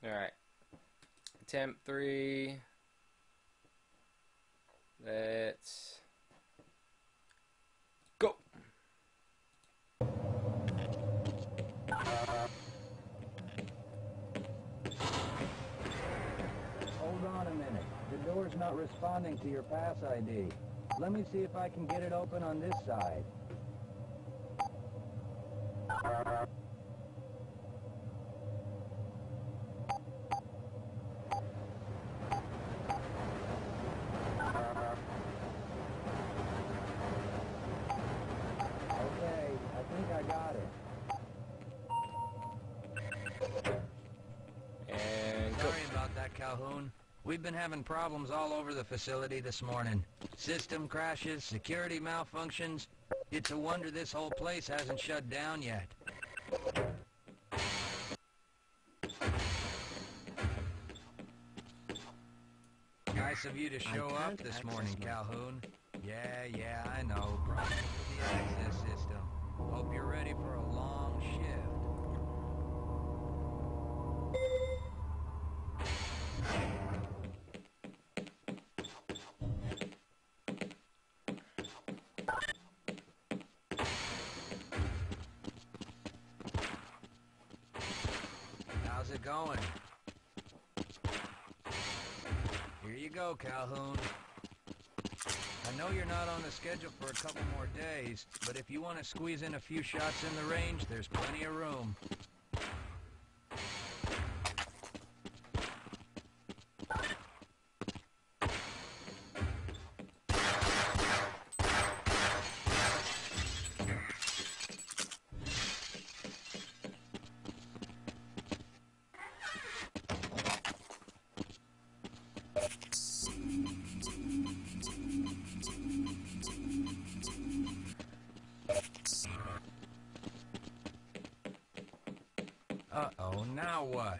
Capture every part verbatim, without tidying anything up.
Alright. Temp three. Let's go. Hold on a minute. The door's not responding to your pass I D. Let me see if I can get it open on this side. Okay, I think I got it. And go. Sorry about that, Calhoun. We've been having problems all over the facility this morning. System crashes, security malfunctions. It's a wonder this whole place hasn't shut down yet. Nice of you to show up this morning, Calhoun. Yeah, yeah, I know. Problems with the access system. Hope you're ready for a long shift. How's it going? Here you go, Calhoun. I know you're not on the schedule for a couple more days, but if you want to squeeze in a few shots in the range, there's plenty of room. Uh-oh, now what?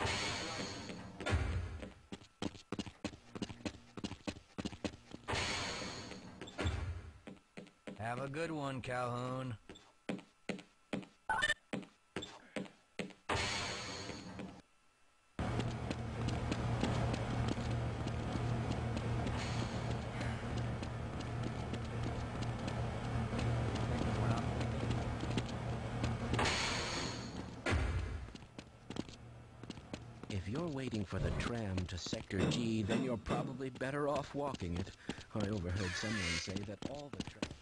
Have a good one, Calhoun. If you're waiting for the tram to Sector G, then you're probably better off walking it. I overheard someone say that all the trams...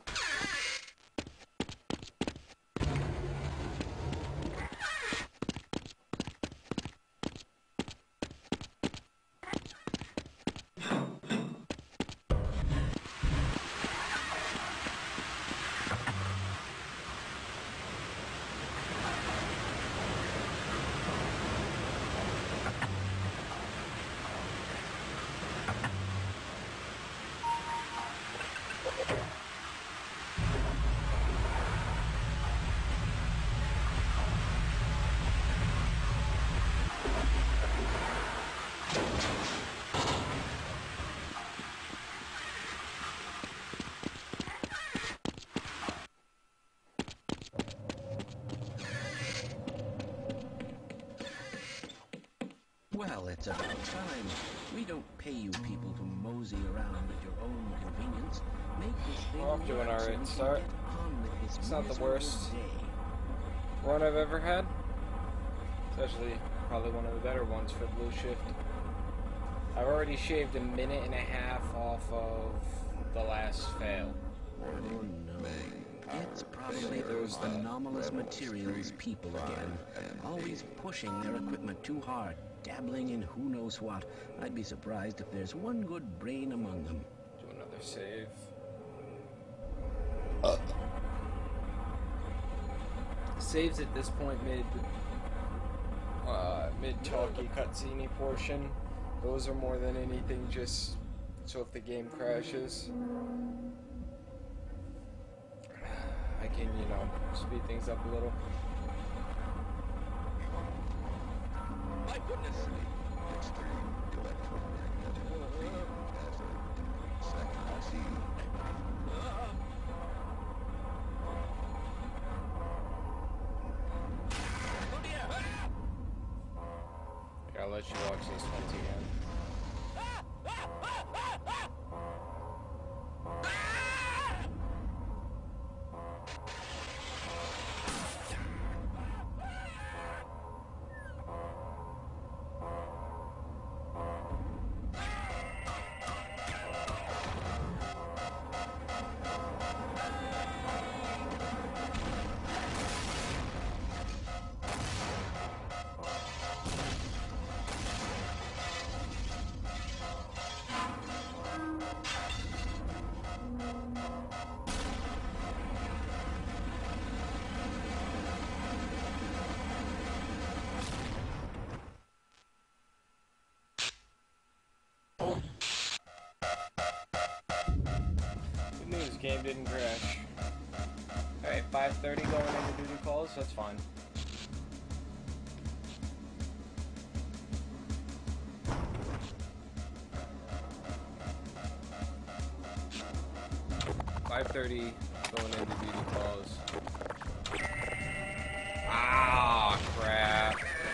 Well, it's about time. We don't pay you people to mosey around at your own convenience. Make this thing Well, I'm doing work so alright we can start. get on with this It's not the miserable worst day. run I've ever had. It's actually probably one of the better ones for Blue Shift. I've already shaved a minute and a half off of the last fail. Oh no. It's probably those anomalous materials people again. Always pushing their equipment too hard, dabbling in who knows what. I'd be surprised if there's one good brain among them. Do another save. Saves at this point mid uh, mid talky cutscene portion. Those are more than anything just so if the game crashes, I can, you know, speed things up a little. My goodness! let you watch this once again. Game didn't crash. Alright, five thirty going into duty calls, that's fine. five thirty going into duty calls. Ah, crap.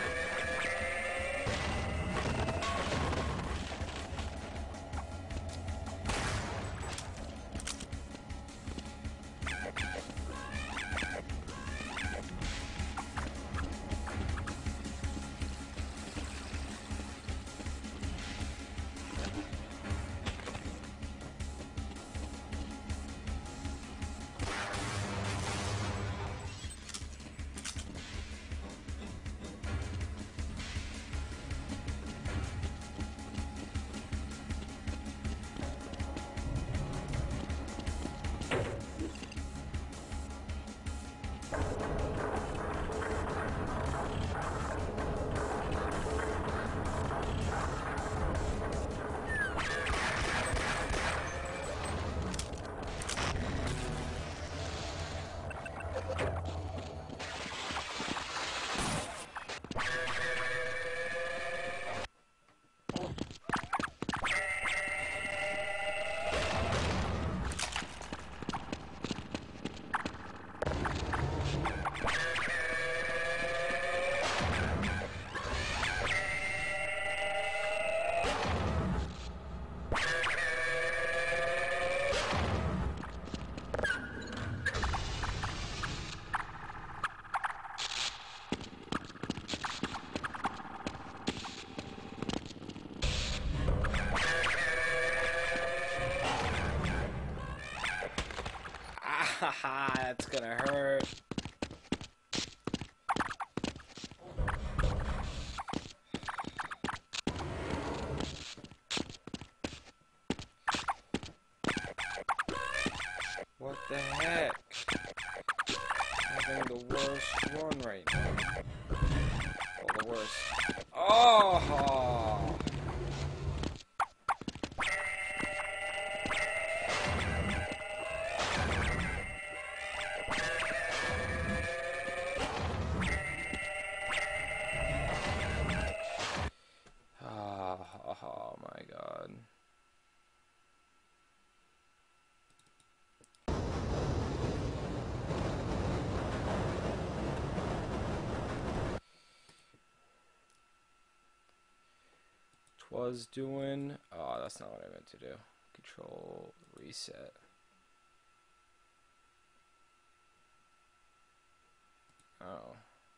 Haha, that's gonna hurt. What the heck? I'm having the worst run right now. Well, the worst. Oh! Oh my god. Twas doing. Oh, that's not what I meant to do. Control reset. Oh.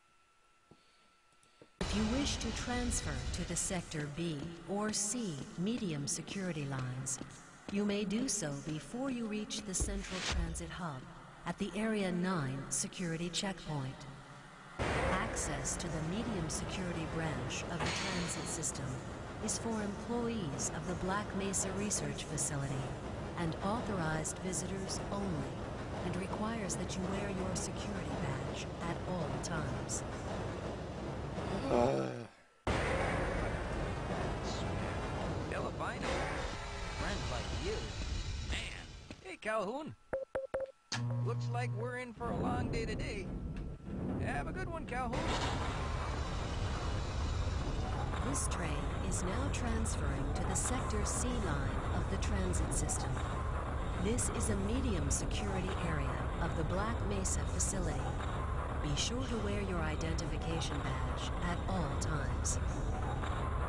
If you wish to transfer to the Sector B or C medium security lines, you may do so before you reach the Central Transit Hub at the Area nine security checkpoint. Access to the medium security branch of the transit system is for employees of the Black Mesa Research Facility and authorized visitors only, and requires that you wear your security badge at all times. Uh. Albino? Friends like you? Man. Hey, Calhoun. Looks like we're in for a long day today. Have a good one, Calhoun. This train is now transferring to the Sector C line of the transit system. This is a medium security area of the Black Mesa facility. Be sure to wear your identification badge at all times.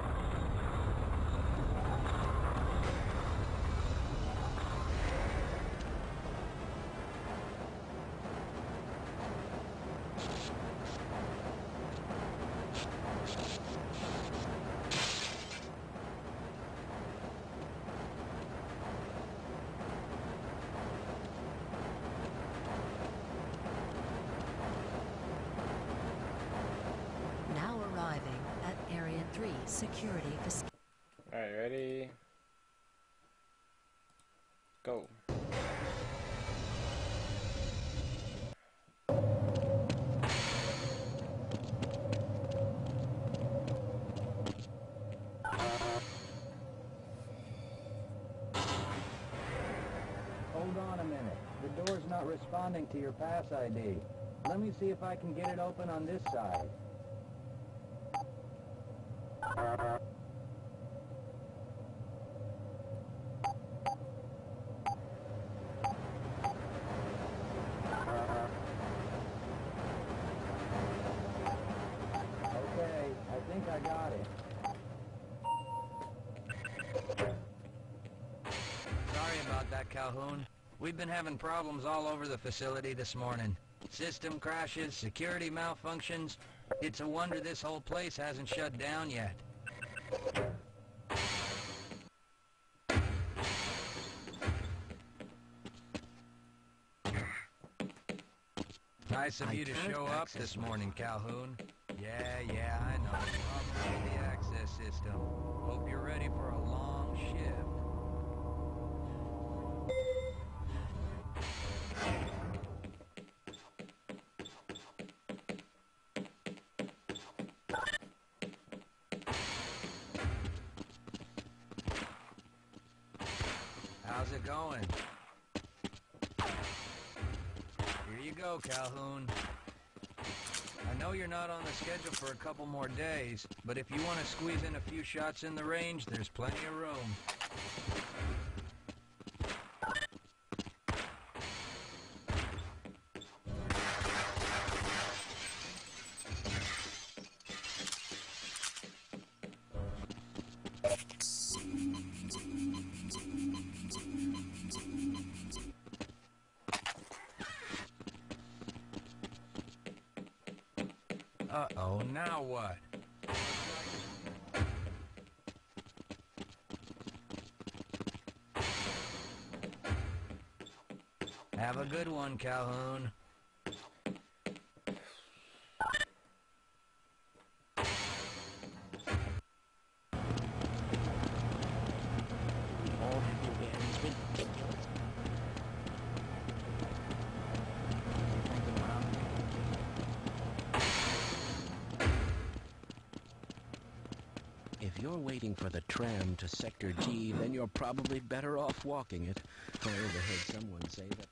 security facility. Alright, ready? Go. Hold on a minute. The door's not responding to your pass I D. Let me see if I can get it open on this side. Okay, I think I got it. Sorry about that, Calhoun. We've been having problems all over the facility this morning. System crashes, security malfunctions. It's a wonder this whole place hasn't shut down yet. Nice of I you to can't show up access this my- morning, Calhoun. Yeah, yeah, I know. Problem with the access system. Hope you're ready for a long shift. How's it going? Here you go, Calhoun. I know you're not on the schedule for a couple more days, but if you want to squeeze in a few shots in the range, there's plenty of room. Uh-oh, now what? Have a good one, Calhoun. All everywhere is ridiculous. If you're waiting for the tram to Sector G, then you're probably better off walking it. I overheard someone say that...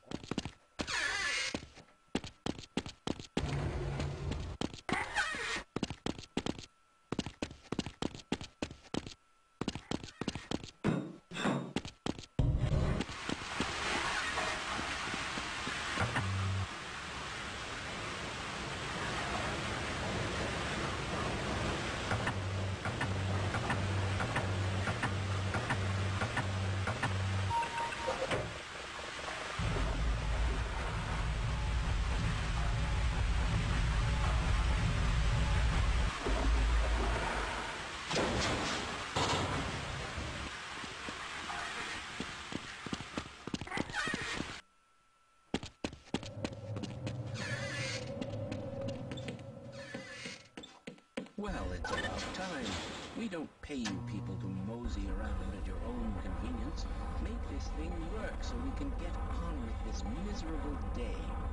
Well, it's about time. We don't pay you people to mosey around at your own convenience. Make this thing work so we can get on with this miserable day.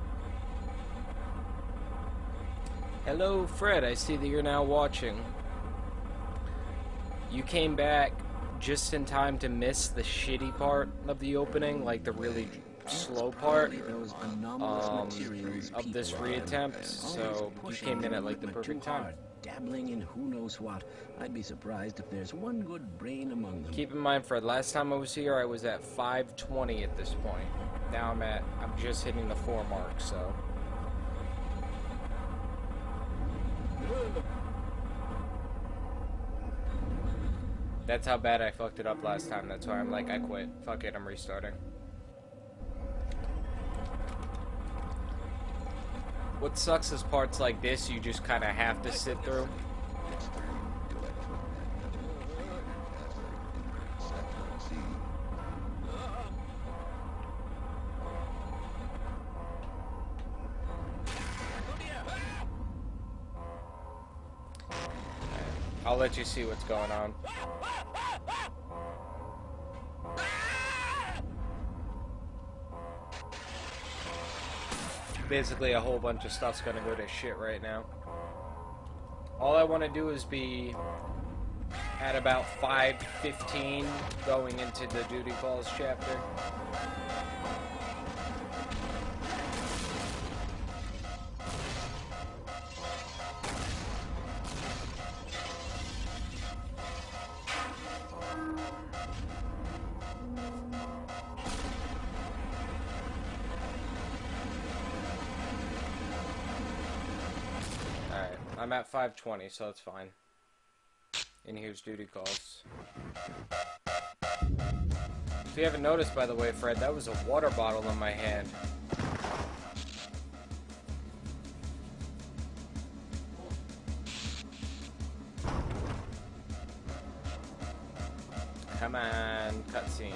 Hello, Fred. I see that you're now watching. You came back just in time to miss the shitty part of the opening, like the really slow part Those anomalous um, materials of this people are reattempt, always so you pushing came in their at like the equipment too perfect time. hard, dabbling in who knows what. I'd be surprised if there's one good brain among them. Keep in mind, Fred, last time I was here, I was at five twenty at this point. Now I'm at, I'm just hitting the four mark, so. That's how bad I fucked it up last time. That's why I'm like, I quit. Fuck it, I'm restarting. What sucks is parts like this you just kind of have to sit through. I'll let you see what's going on. Basically, a whole bunch of stuff's gonna go to shit right now. All I want to do is be at about five fifteen going into the duty calls chapter. Alright, I'm at five twenty, so that's fine. And here's duty calls. If you haven't noticed, by the way, Fred, that was a water bottle in my hand. Come on, cutscene.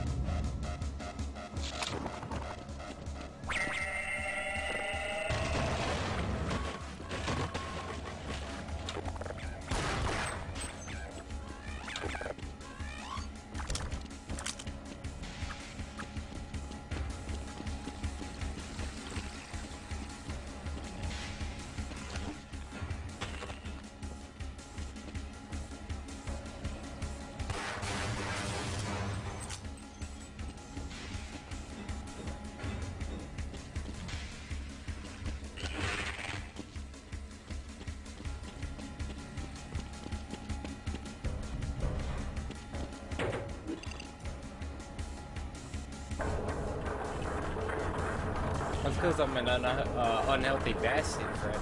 That's because I'm an un uh, unhealthy bastard, Fred.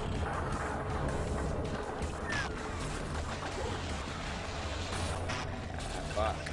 Ah, fuck.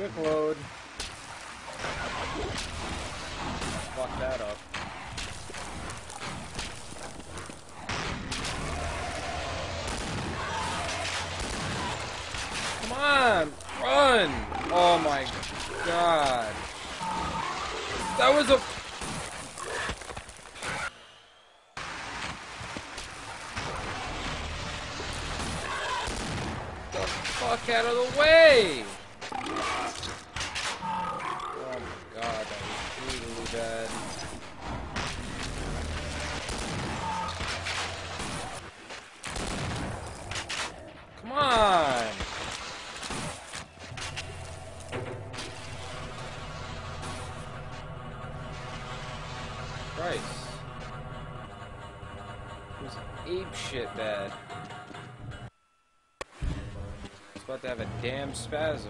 Quick load. Fuck that up. Come on! Run! Oh my god. That was a... The fuck out of the way! Oh my god, that was brutally bad. Come on! Christ. It was ape shit bad. It's about to have a damn spasm.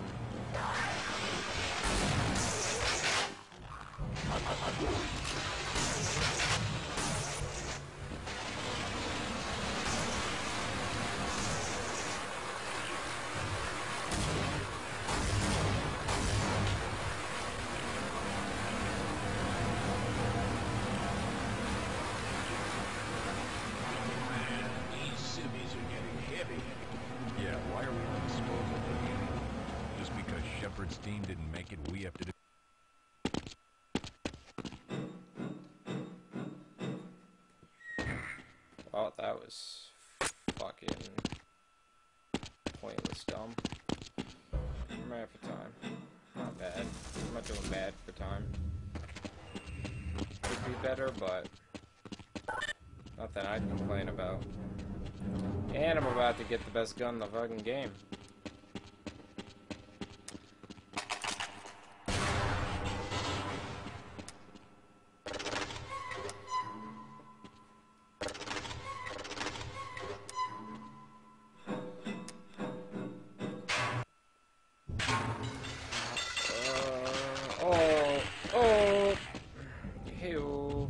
These civvies are getting heavy. Yeah, why are we on disposal again? Just because Shepard's team didn't make it, we have to do... Oh, that was fucking pointless dumb. I'm at for time. Not bad. I'm not doing bad for time. Could be better, but nothing I'd complain about. And I'm about to get the best gun in the fucking game. Oh, oh, heyo.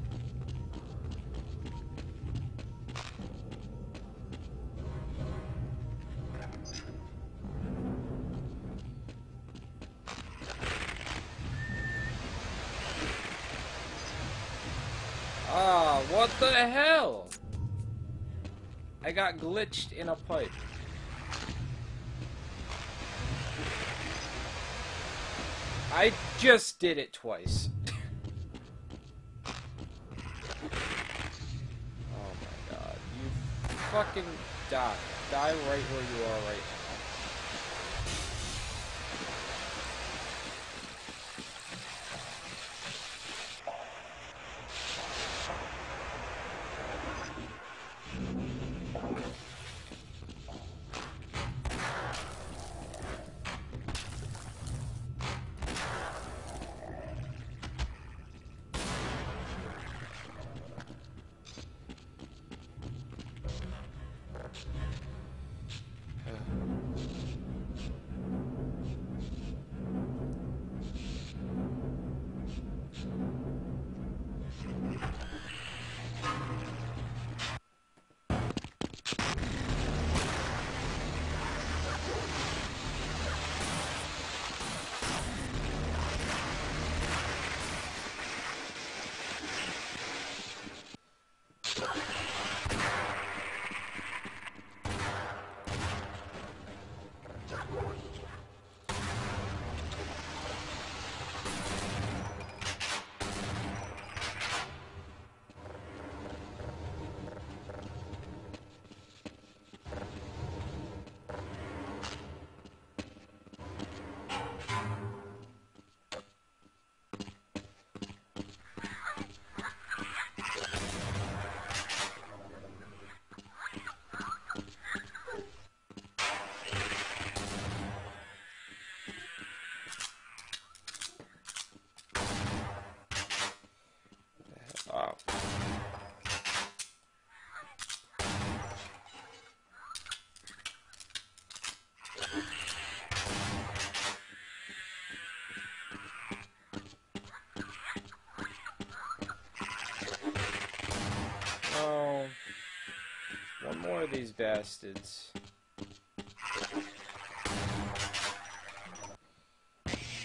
Ah, what the hell? I got glitched in a pipe. I just did it twice. Oh my god. You fucking die. Die right where you are right now. Wow. Oh, one more of these bastards.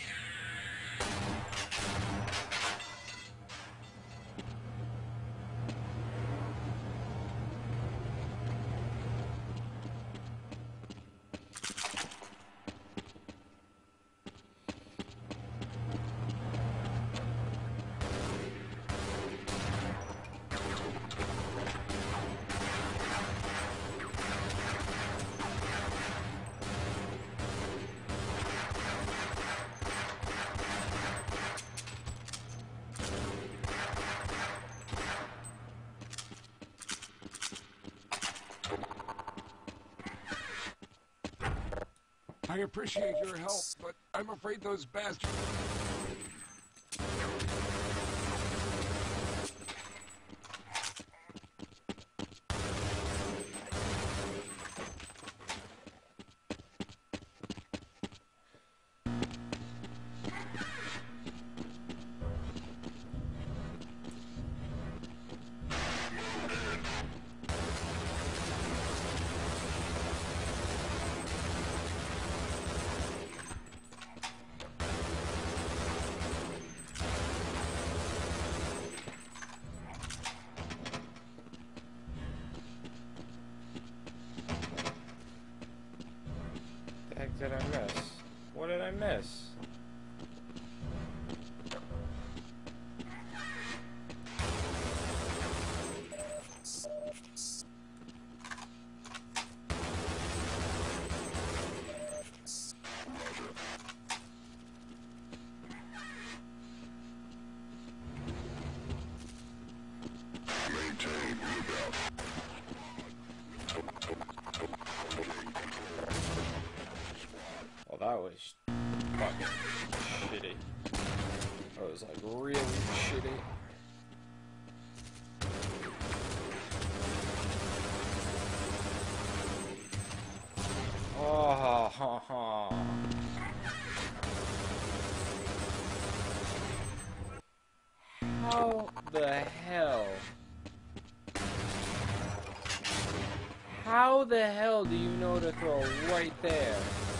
I appreciate your help, but I'm afraid those bastards... The heck did I miss? What did I miss? Well, that was fucking shitty. That was like really shitty. Oh, ha, ha. How the hell? How the hell do you know to throw right there?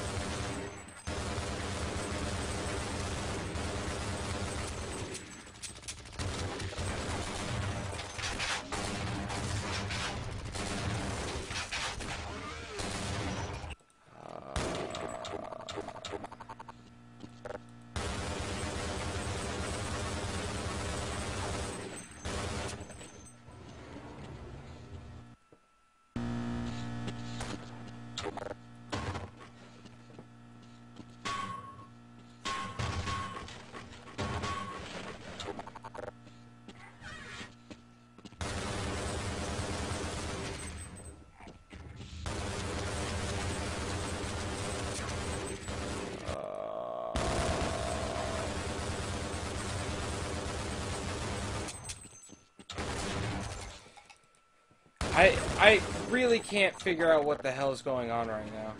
I I really can't figure out what the hell's going on right now.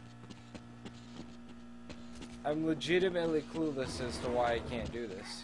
I'm legitimately clueless as to why I can't do this.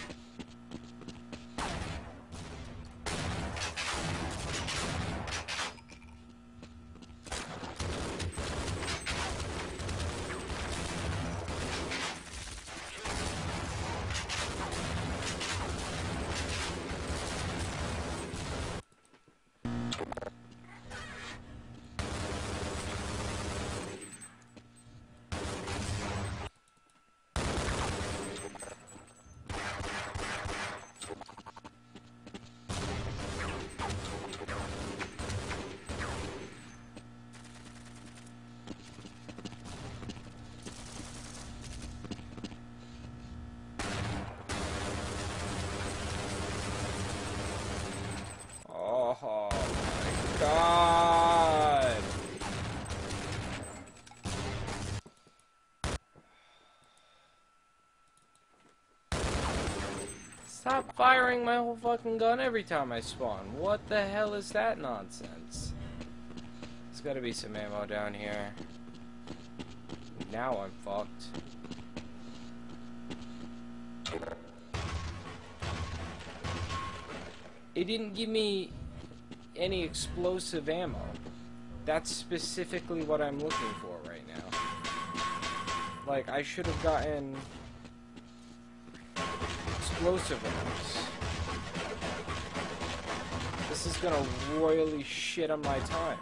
Oh my god! Stop firing my whole fucking gun every time I spawn. What the hell is that nonsense? There's gotta be some ammo down here. Now I'm fucked. It didn't give me any explosive ammo. That's specifically what I'm looking for right now. Like, I should have gotten explosive rounds. This is gonna royally shit on my time.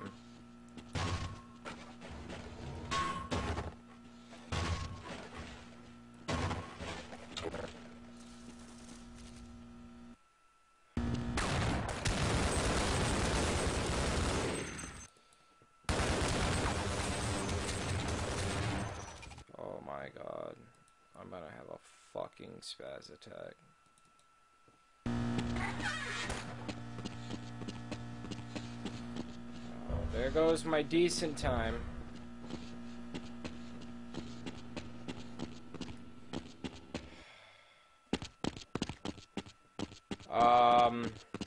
My god, I'm gonna have a fucking spaz attack. Oh, there goes my decent time. Um,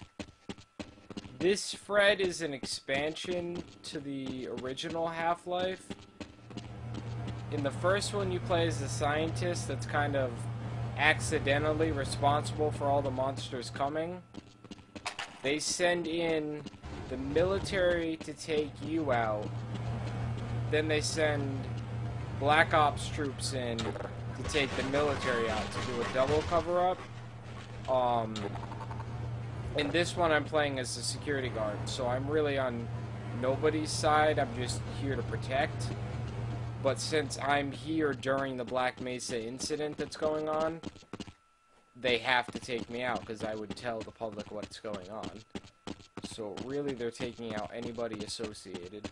this Fred is an expansion to the original Half-Life. In the first one, you play as a scientist that's kind of accidentally responsible for all the monsters coming. They send in the military to take you out. Then they send Black Ops troops in to take the military out to do a double cover-up. Um, in this one, I'm playing as a security guard, so I'm really on nobody's side. I'm just here to protect. But since I'm here during the Black Mesa incident that's going on, they have to take me out because I would tell the public what's going on. So really, they're taking out anybody associated.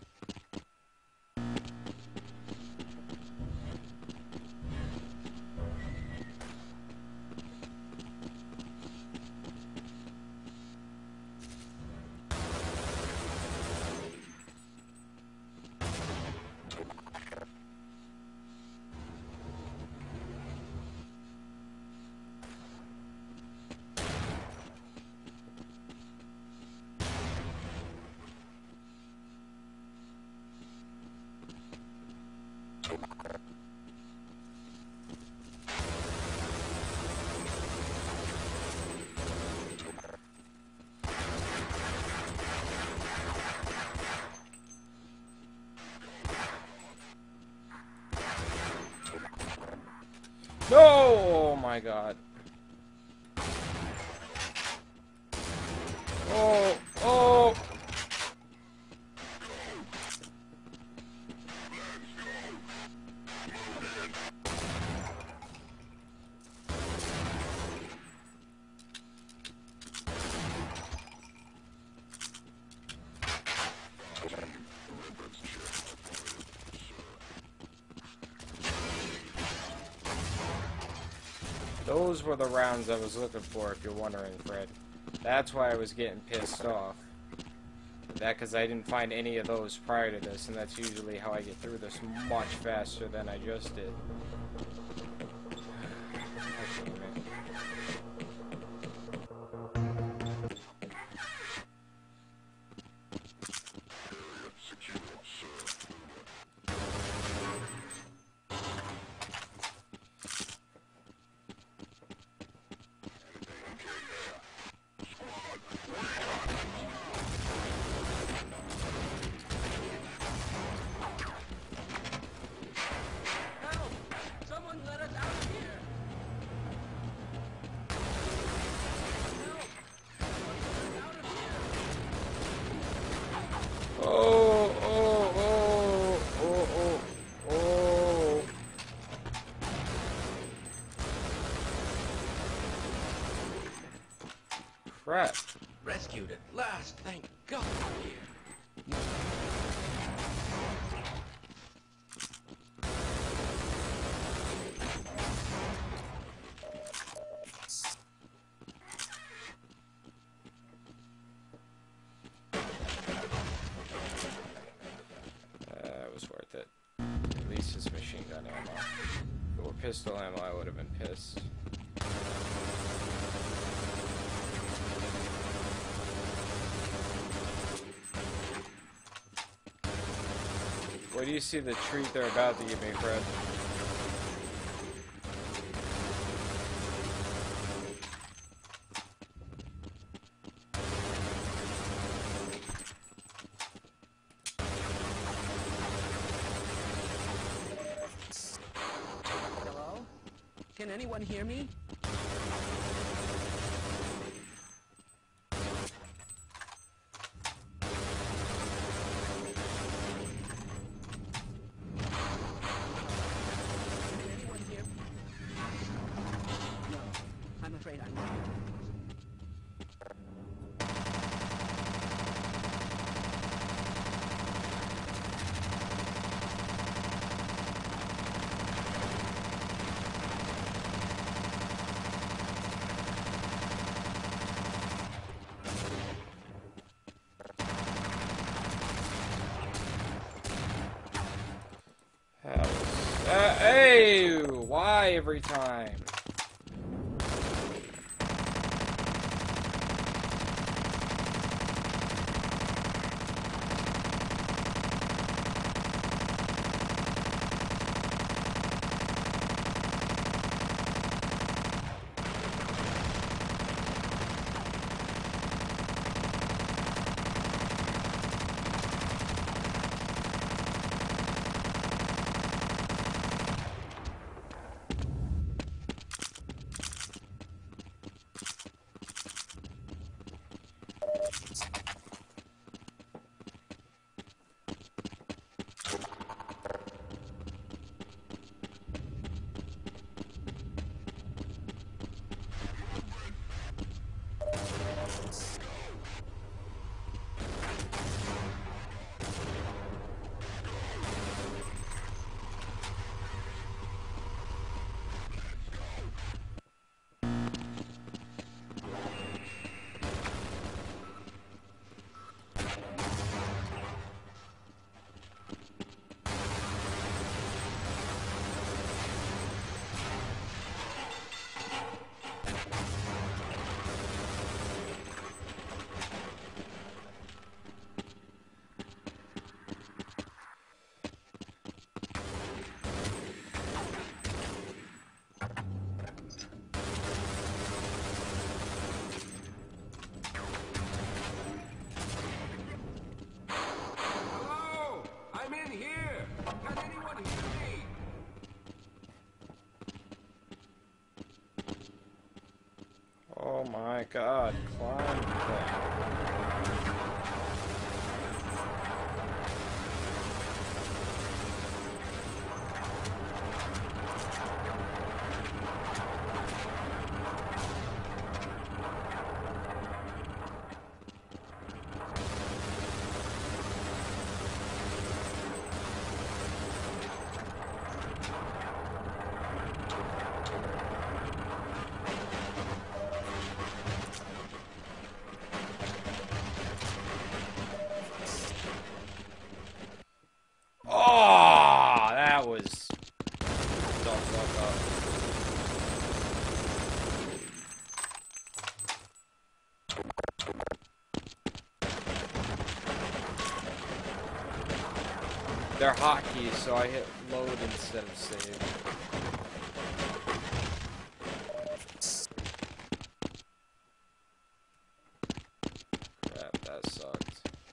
No! Oh my god. Oh, oh! Those were the rounds I was looking for, if you're wondering, Fred. That's why I was getting pissed off. That because I didn't find any of those prior to this, and that's usually how I get through this much faster than I just did. Oh, oh, oh, oh, oh, oh. Crap. Rescued at last, thank God we're here. That was worth it. At least it's machine gun ammo. If it were pistol ammo, I would have been pissed. Where do you see the treat they're about to give me, Fred? Hello? Can anyone hear me? I'm afraid I'm not. Uh, hey! Why every time? my god, climb that. Oh, that was the fuck up. They're hotkeys, so I hit load instead of save. Crap, that sucked.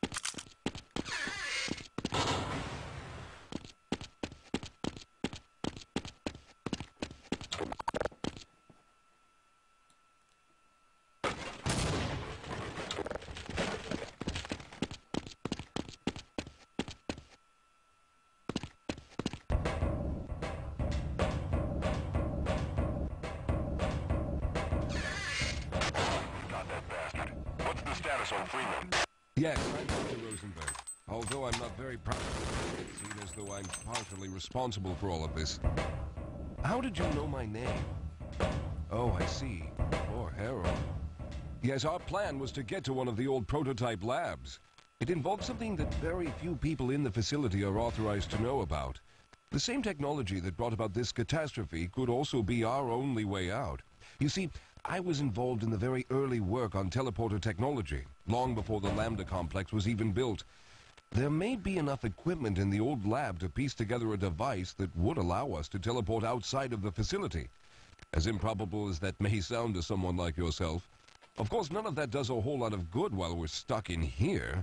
Yes, I'm Doctor Rosenberg. Although I'm not very proud of it, it seems as though I'm partially responsible for all of this. How did you know my name? Oh, I see. Poor Harold. Yes, our plan was to get to one of the old prototype labs. It involved something that very few people in the facility are authorized to know about. The same technology that brought about this catastrophe could also be our only way out. You see, I was involved in the very early work on teleporter technology, long before the Lambda complex was even built. There may be enough equipment in the old lab to piece together a device that would allow us to teleport outside of the facility. As improbable as that may sound to someone like yourself, of course none of that does a whole lot of good while we're stuck in here.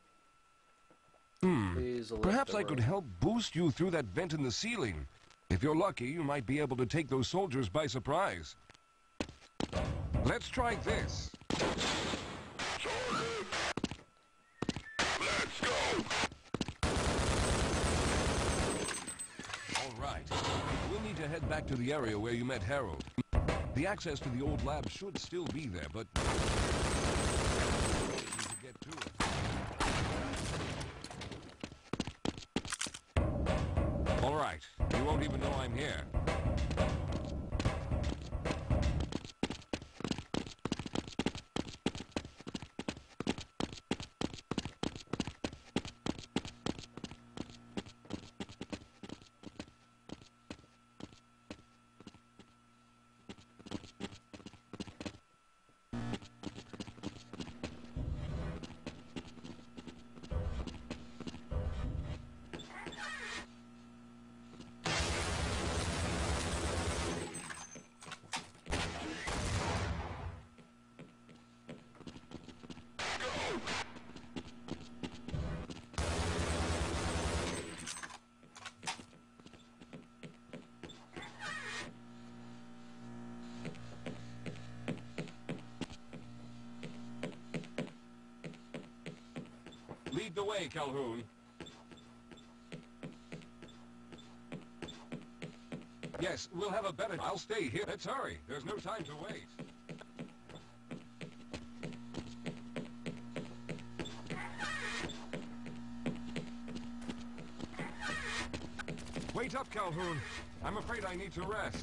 Hmm, perhaps I could help boost you through that vent in the ceiling. If you're lucky, you might be able to take those soldiers by surprise. Let's try this. Let's go. All right. We'll need to head back to the area where you met Harold. The access to the old lab should still be there, but we need to get to it. All right. You won't even know I'm here. Lead the way, Calhoun. Yes, we'll have a better... I'll stay here. Let's hurry. There's no time to wait. Wait up, Calhoun. I'm afraid I need to rest.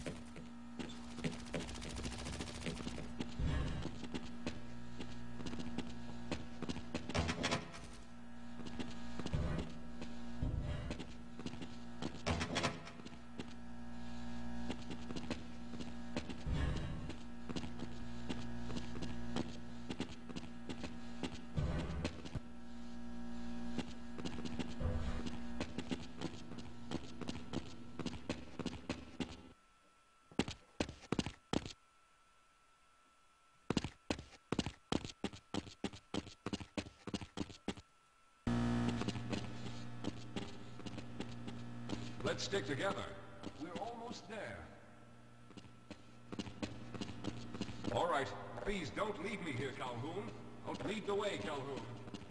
Let's stick together. We're almost there. All right, Please don't leave me here, Calhoun. Don't lead the way, Calhoun.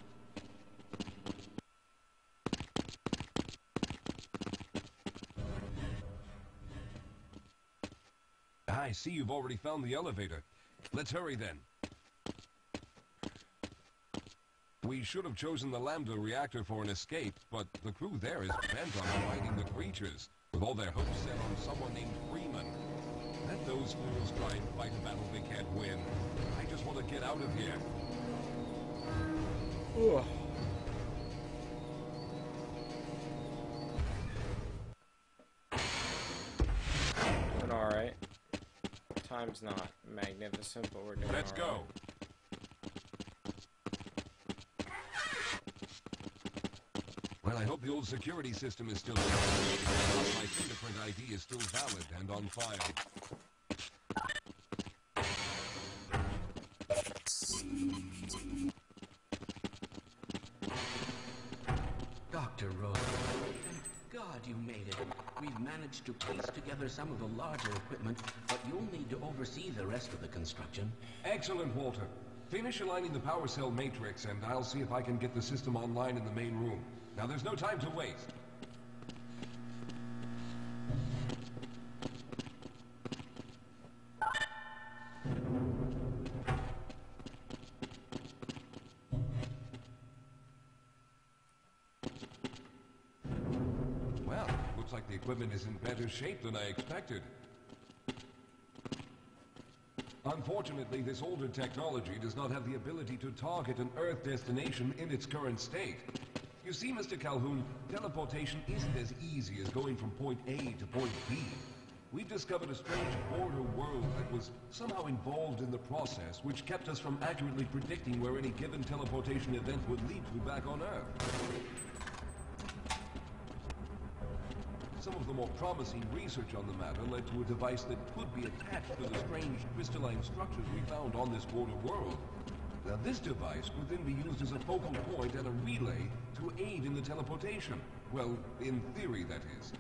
I see you've already found the elevator. Let's hurry then. We should have chosen the Lambda reactor for an escape, but the crew there is bent on fighting the creatures, with all their hopes set on someone named Freeman. Let those fools try and fight a battle they can't win. I just want to get out of here. Ugh. Doing alright. Time's not magnificent, but we're doing Let's all right. go. Well, I hope the old security system is still there. My fingerprint I D is still valid and on file. Doctor Rose, thank God you made it. We've managed to piece together some of the larger equipment, but you'll need to oversee the rest of the construction. Excellent, Walter. Finish aligning the power cell matrix, and I'll see if I can get the system online in the main room. Now, there's no time to waste. Well, looks like the equipment is in better shape than I expected. Unfortunately, this older technology does not have the ability to target an Earth destination in its current state. You see, Mister Calhoun, teleportation isn't as easy as going from point A to point B. We've discovered a strange border world that was somehow involved in the process, which kept us from accurately predicting where any given teleportation event would lead to back on Earth. Some of the more promising research on the matter led to a device that could be attached to the strange crystalline structures we found on this border world. Now, this device could then be used as a focal point and a relay to aid in the teleportation. Well, in theory, that is.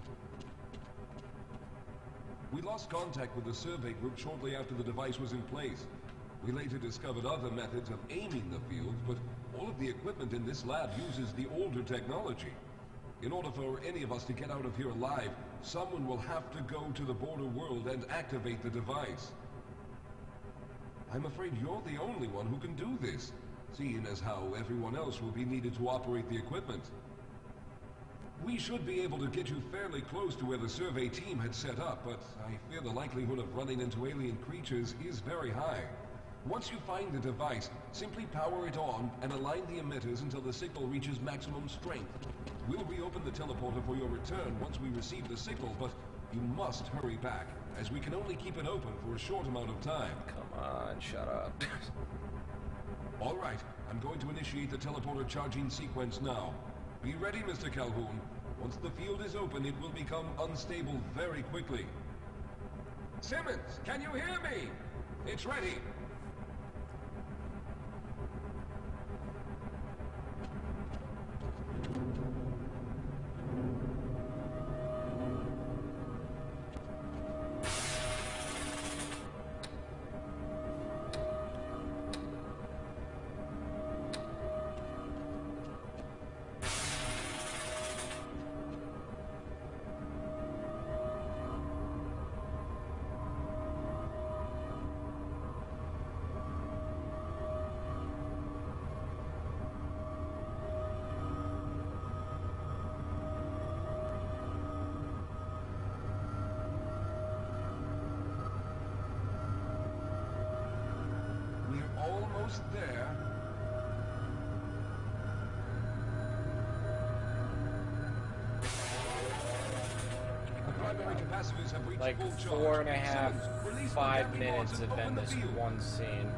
We lost contact with the survey group shortly after the device was in place. We later discovered other methods of aiming the field, but all of the equipment in this lab uses the older technology. In order for any of us to get out of here alive, someone will have to go to the border world and activate the device. I'm afraid you're the only one who can do this, seeing as how everyone else will be needed to operate the equipment. We should be able to get you fairly close to where the survey team had set up, but I fear the likelihood of running into alien creatures is very high. Once you find the device, simply power it on and align the emitters until the signal reaches maximum strength. We'll reopen the teleporter for your return once we receive the signal, but you must hurry back, as we can only keep it open for a short amount of time. Come on, shut up. All right, I'm going to initiate the teleporter charging sequence now. Be ready, Mister Calhoun. Once the field is open, it will become unstable very quickly. Simmons, can you hear me? It's ready. Almost there. The primary capacitors have reached Like full charge. four and a half, Simmons, release the five vacuum minutes pods and have been open the this field. one scene.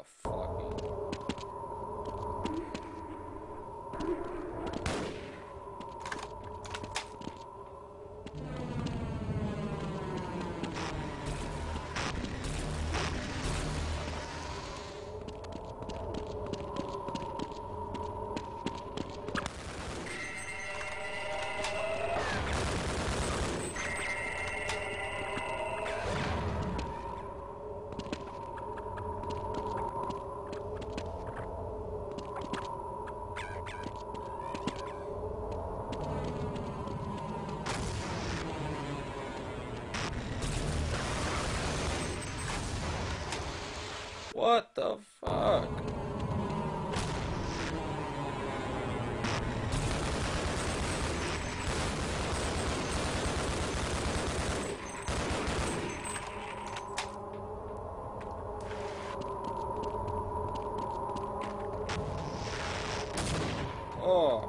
fucking... What the fuck? Oh.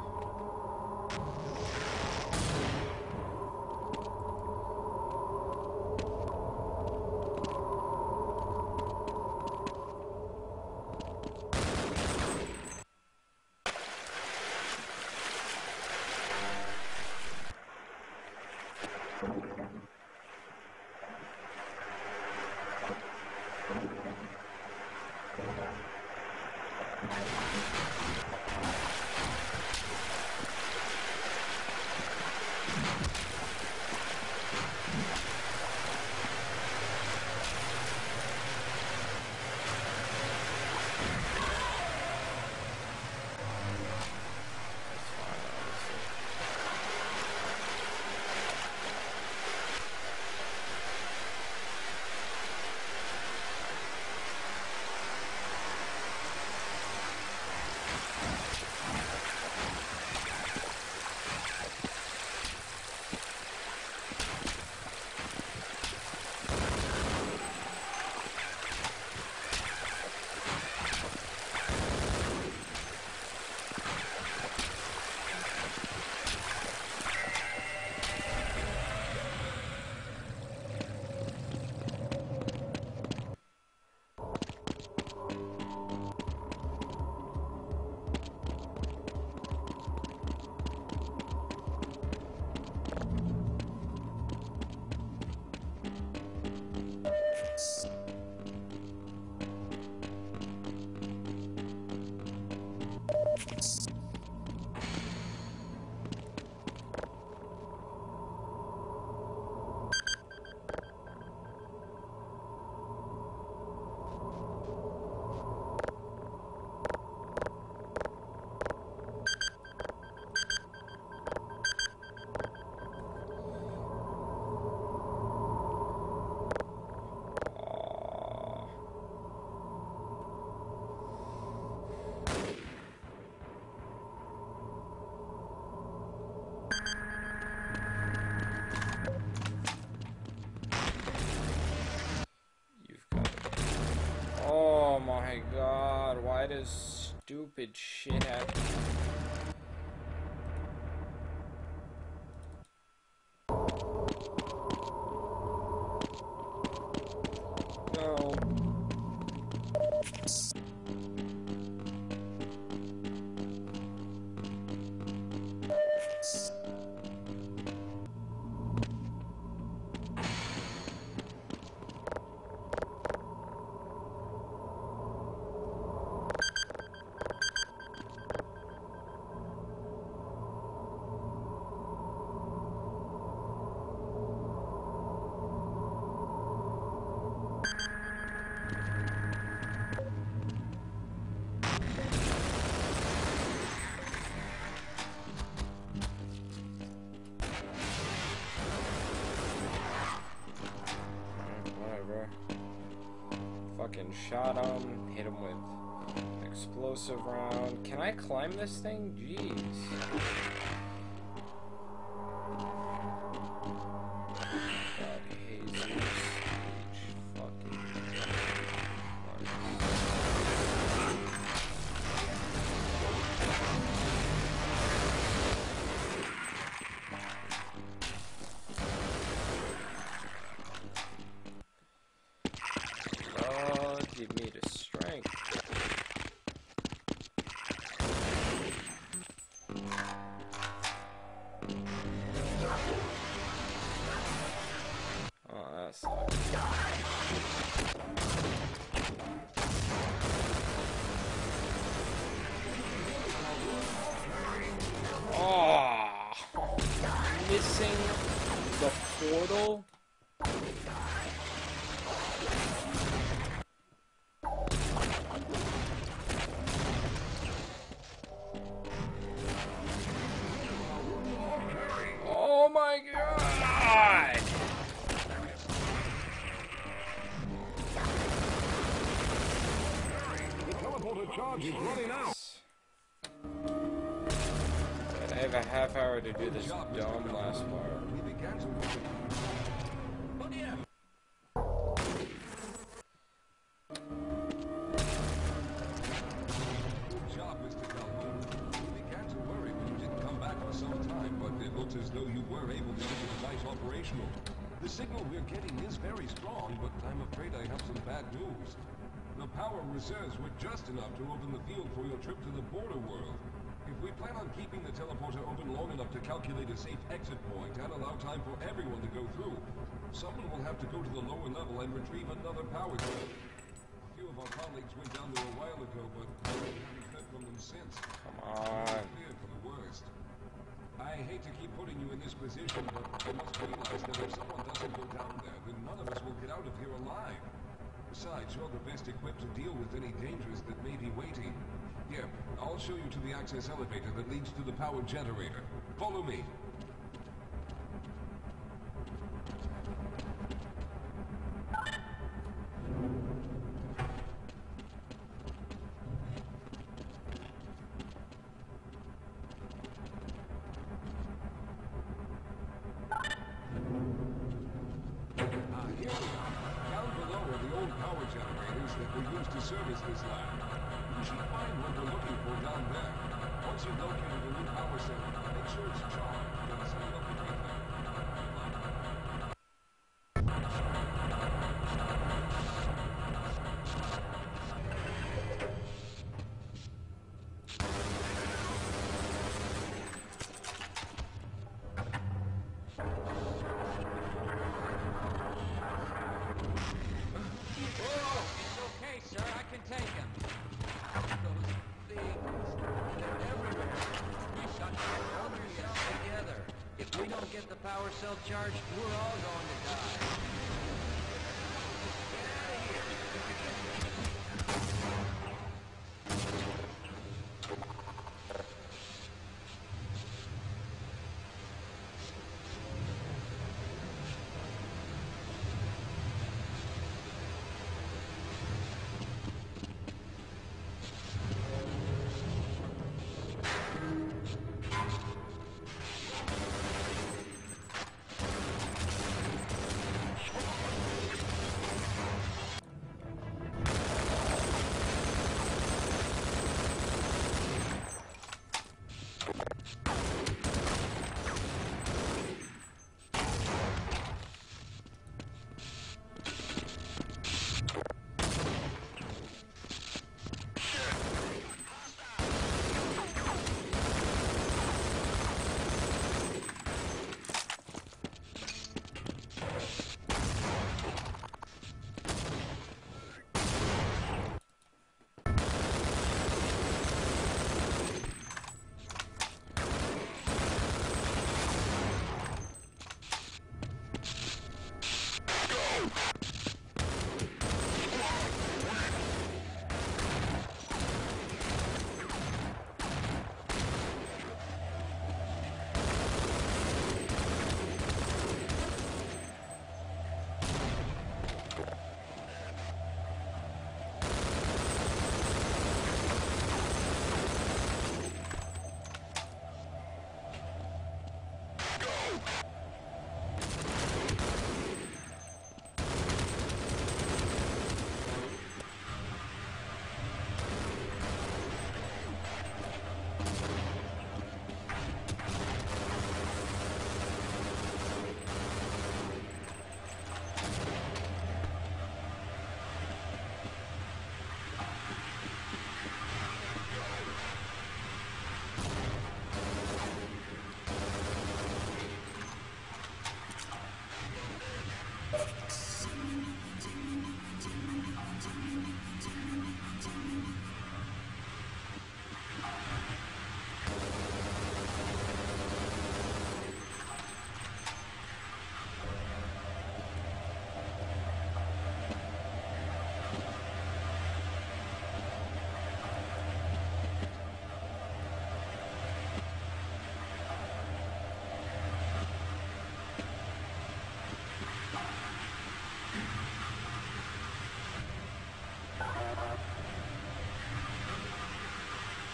Oh my god, why does stupid shit happen? No. Fucking shot him, hit him with an explosive round. Can I climb this thing? Jeez. God, Jesus. H fucking give me the strength. missing the portal. Oh my god! The teleporter charge is running out. I have a half hour to do this dumb last part. We began to work. Oh dear. Good job, Mister Calhoun. We began to worry when you didn't come back for some time, but it looks as though you were able to get the device operational. The signal we're getting is very strong, but I'm afraid I have some bad news. The power reserves were just enough to open the field for your trip to the border world. If we plan on keeping the teleporter open long enough to calculate a safe exit point and allow time for everyone to go through, someone will have to go to the lower level and retrieve another power cell. A few of our colleagues went down there a while ago, but we haven't heard from them since. Come on. Feared for the worst. I hate to keep putting you in this position, but you must realize that if someone doesn't go down there, then none of us will get out of here alive. Besides, you're the best equipped to deal with any dangers that may be waiting. Here, I'll show you to the access elevator that leads to the power generator. Follow me. Ah, here we are. Down below are the old power generators that were used to service this lab. You should find what we're looking for down there. Once you've located the new power cell, make sure it's charged and set it up between them. It's okay, sir. I can take him. Those things, they're everywhere. We shut down all the cells together. If we don't get the power cell charged, we're all going to die. Get out of here.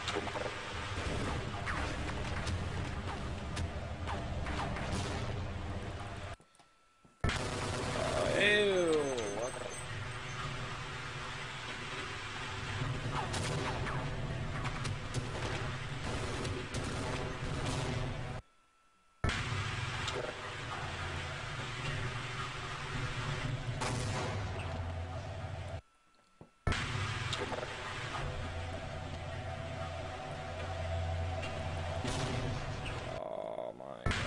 Ew, what the... Oh my god.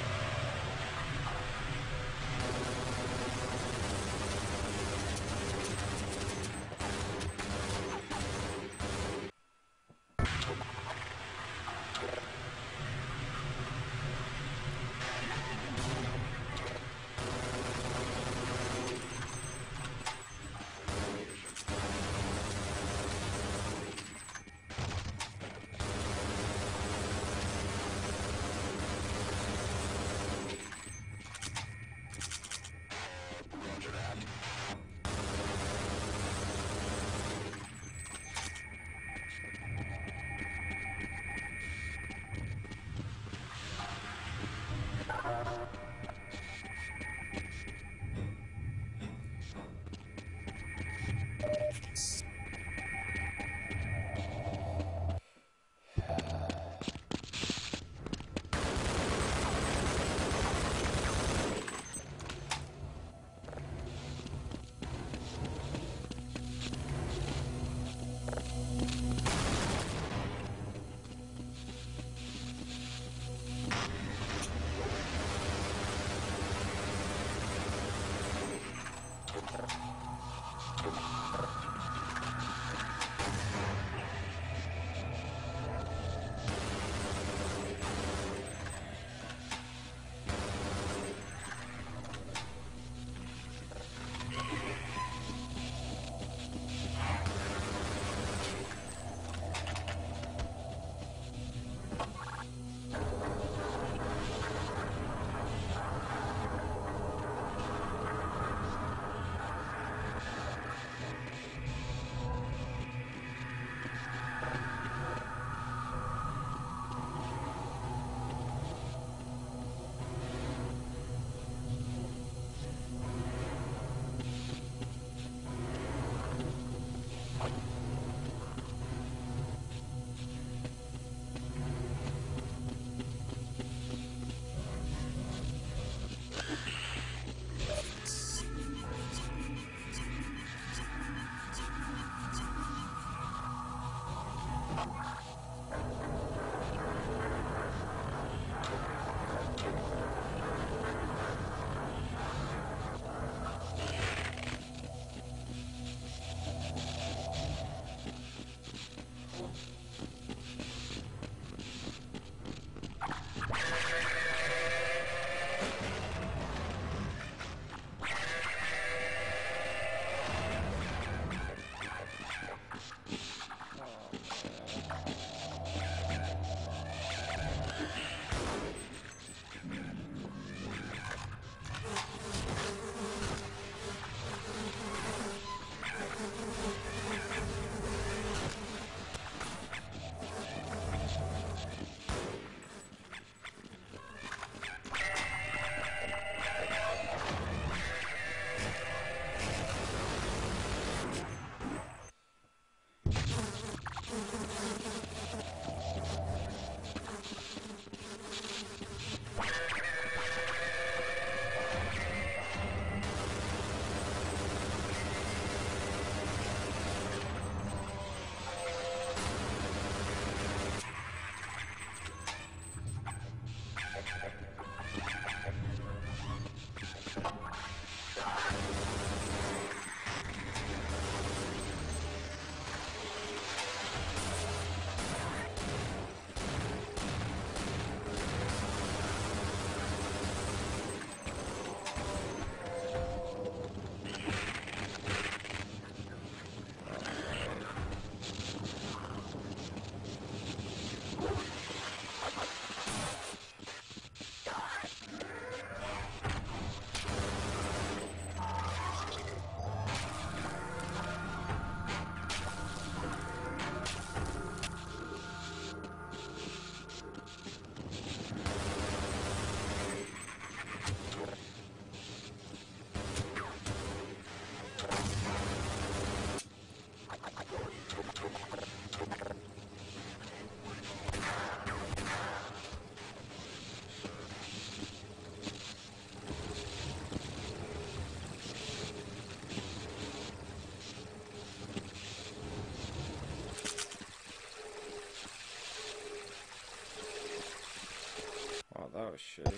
was shitty.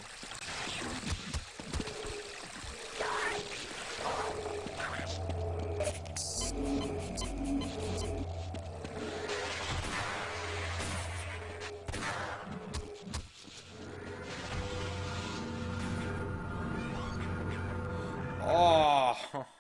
Oh!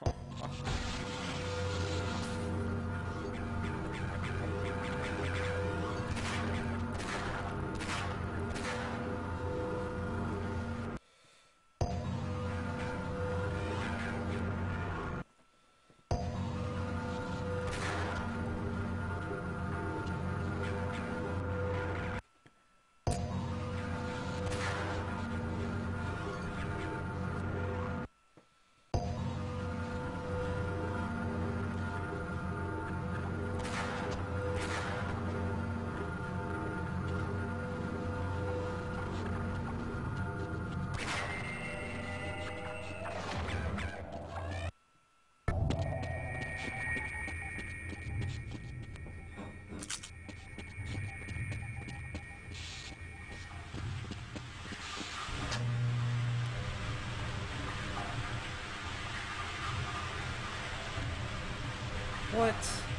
What?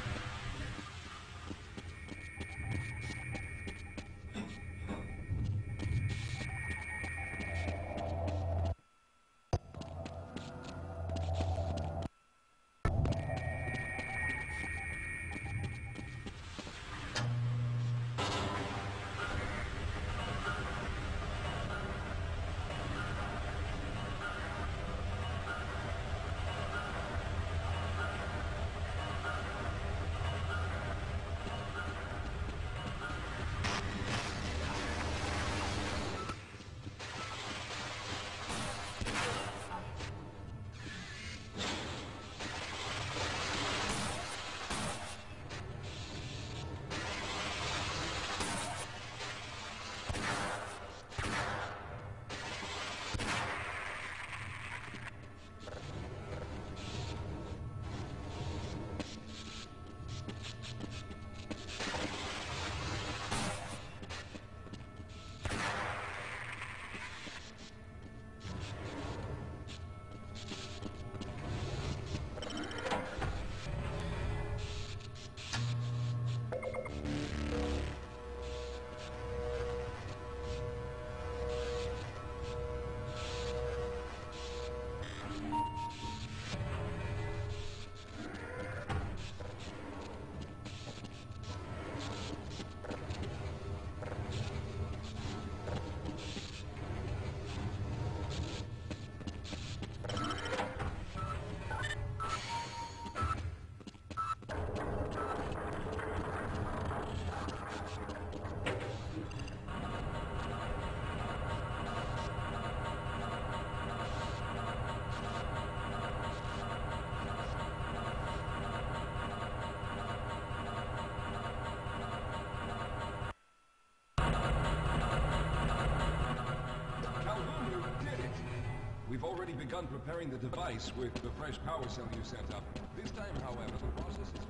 We've already begun preparing the device with the fresh power cell you set up. This time, however, the process is...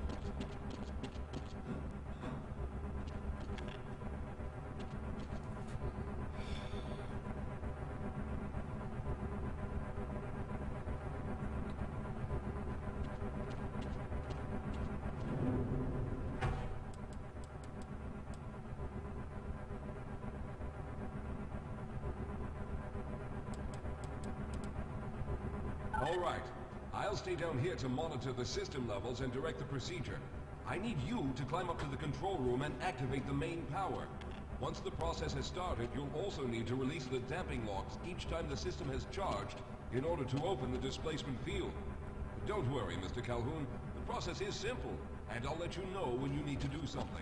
All right. I'll stay down here to monitor the system levels and direct the procedure. I need you to climb up to the control room and activate the main power. Once the process has started, you'll also need to release the damping locks each time the system has charged in order to open the displacement field. But don't worry, Mister Calhoun. The process is simple, and I'll let you know when you need to do something.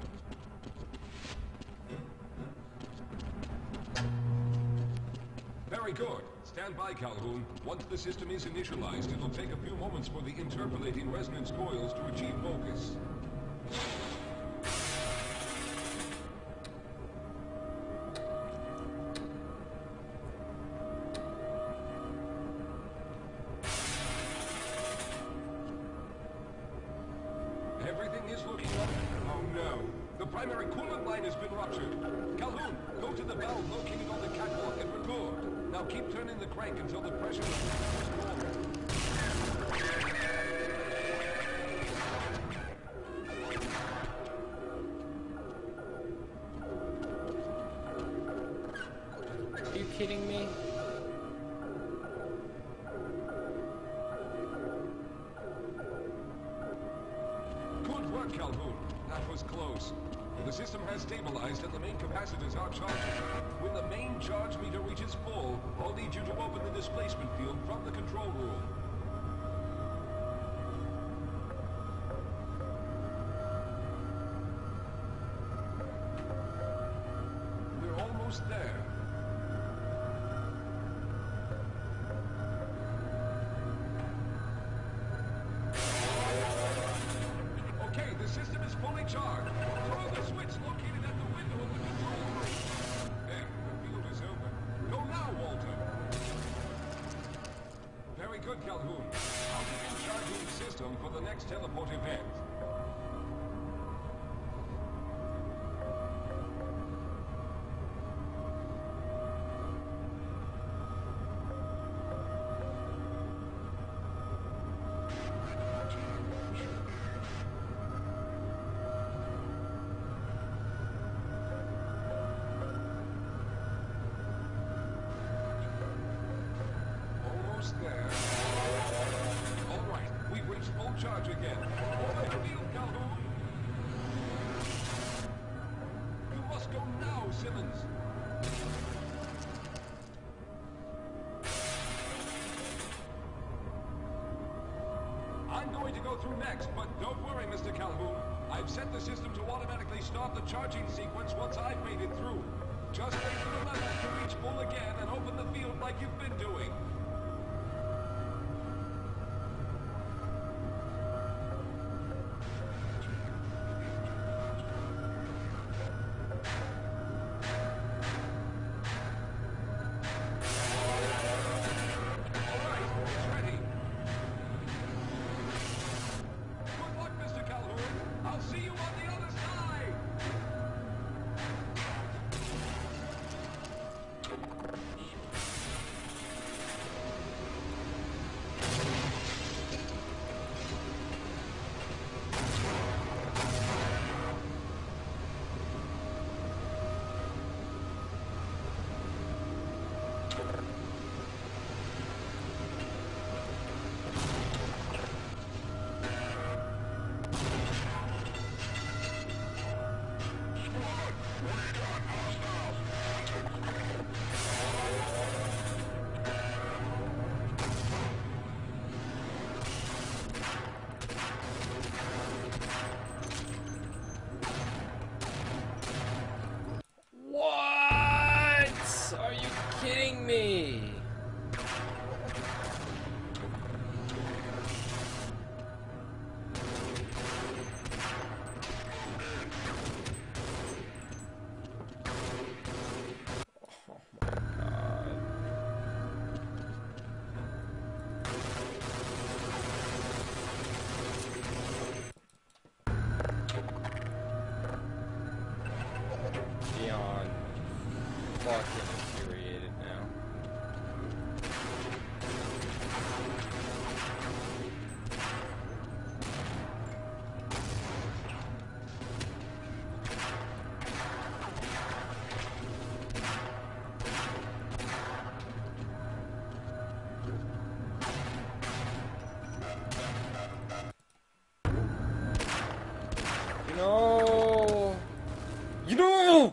Very good. Stand by, Calhoun. Once the system is initialized, it'll take a few moments for the interpolating resonance coils to achieve focus. Everything is looking up. Oh no. The primary coolant line has been ruptured. Calhoun, go to the valve located on the catwalk and record. Now keep turning the crank until the pressure is normal. Are you kidding me? Good work, Calhoun. That was close. The system has stabilized and the main capacitors are charging. When the main charge meter reaches full, I'll need you to open the displacement field from the control room. We're almost there. Okay, the system is fully charged. Throw the switch located at the window of the control room. There, the field is open. Go now, Walter. Very good, Calhoun. I'll begin charging the system for the next teleport event. Almost there. All right, we've reached full charge again. Over the field, Calhoun. You must go now, Simmons. I'm going to go through next, but don't worry, Mister Calhoun. I've set the system to automatically start the charging sequence once I've made it through. Just wait for the levels to reach full again and open the field like you've been doing. What? Are you kidding me? Oh my God. Beyond fucking infuriated now. No! You know!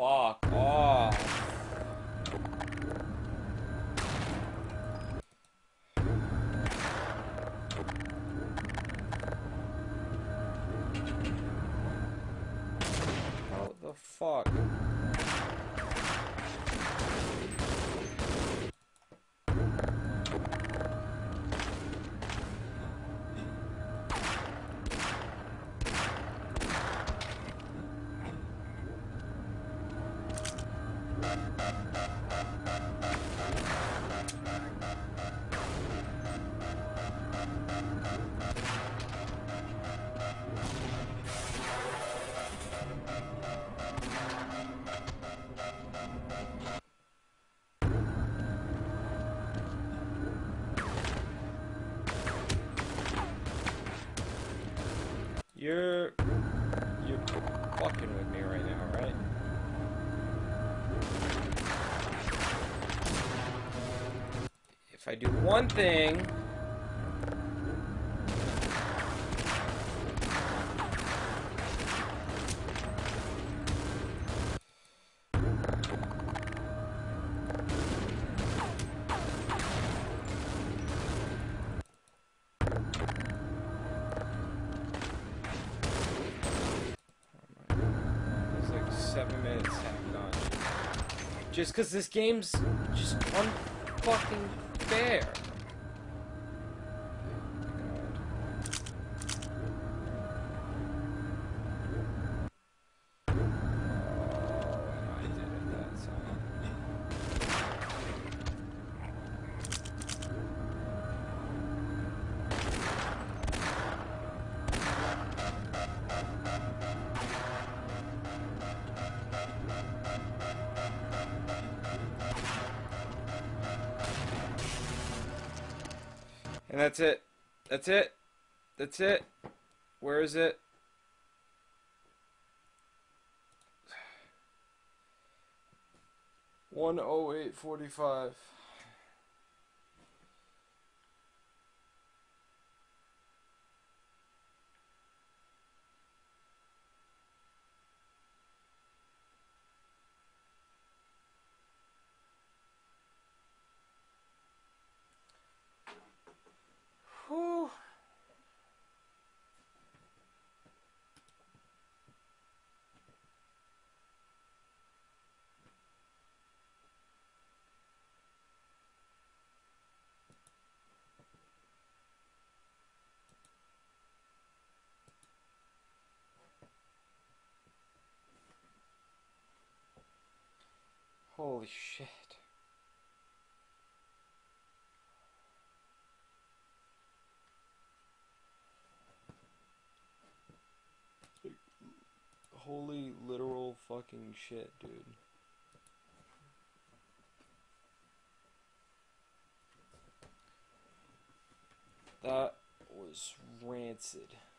fuck off. How the fuck? You're... You're fucking with me right now, right? If I do one thing... Seven minutes tacked on. Just because this game's just unfucking fair. Oh, and I did it that time. And that's it. That's it. That's it. Where is it? one oh eight forty-five. Whew. Holy shit. Holy literal fucking shit, dude. That was rancid.